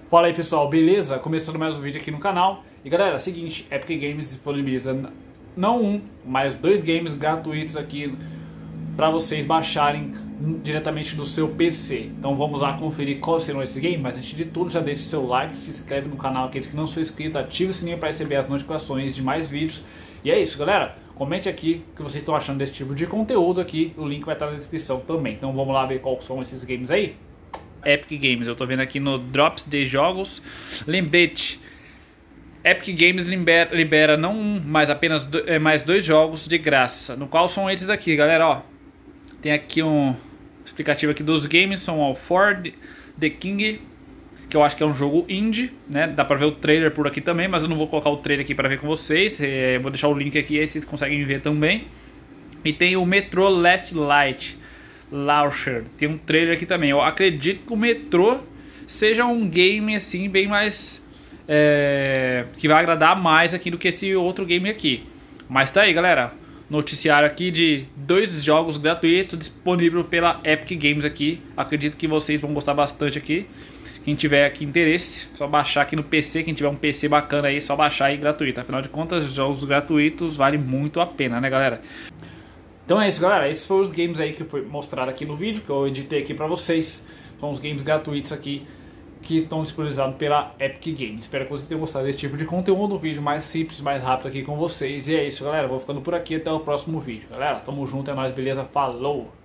Fala aí pessoal, beleza? Começando mais um vídeo aqui no canal. E galera, seguinte, Epic Games disponibiliza não um, mas dois games gratuitos aqui para vocês baixarem diretamente do seu PC. Então vamos lá conferir quais serão esses games, mas antes de tudo já deixe seu like, se inscreve no canal, aqueles que não são inscritos, ative o sininho para receber as notificações de mais vídeos. E é isso galera, comente aqui o que vocês estão achando desse tipo de conteúdo aqui, o link vai estar na descrição também. Então vamos lá ver quais são esses games aí. Epic Games, eu tô vendo aqui no Drops de Jogos. Lembrete, Epic Games libera não um, mas apenas mais dois jogos de graça. No qual são esses aqui, galera, ó. Tem aqui um explicativo aqui dos games, são o For the King, que eu acho que é um jogo indie, né? Dá pra ver o trailer por aqui também, mas eu não vou colocar o trailer aqui pra ver com vocês. Vou deixar o link aqui, aí vocês conseguem ver também. E tem o Metro Last Light Launcher, tem um trailer aqui também. Eu acredito que o Metro seja um game assim bem mais que vai agradar mais aqui do que esse outro game aqui. Mas tá aí galera, noticiário aqui de dois jogos gratuitos disponível pela Epic Games aqui. Acredito que vocês vão gostar bastante aqui. Quem tiver aqui interesse, só baixar aqui no PC. Quem tiver um PC bacana aí, só baixar aí gratuito. Afinal de contas, jogos gratuitos vale muito a pena, né galera? Então é isso galera, esses foram os games aí que foi mostrado aqui no vídeo, que eu editei aqui pra vocês. São os games gratuitos aqui que estão disponibilizados pela Epic Games. Espero que vocês tenham gostado desse tipo de conteúdo, um vídeo mais simples, mais rápido aqui com vocês. E é isso galera, vou ficando por aqui, até o próximo vídeo. Galera, tamo junto, é nóis, beleza? Falou!